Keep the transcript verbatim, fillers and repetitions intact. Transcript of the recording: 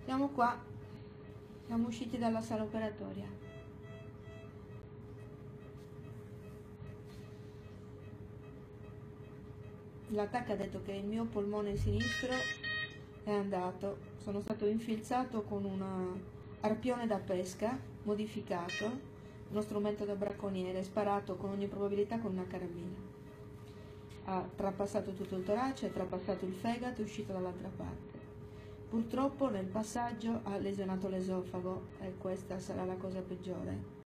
Siamo qua, siamo usciti dalla sala operatoria. L'attacco ha detto che il mio polmone sinistro è andato, sono stato infilzato con un arpione da pesca modificato, uno strumento da bracconiere, sparato con ogni probabilità con una carabina. Ha trapassato tutto il torace, ha trapassato il fegato e è uscito dall'altra parte. Purtroppo nel passaggio ha lesionato l'esofago e questa sarà la cosa peggiore.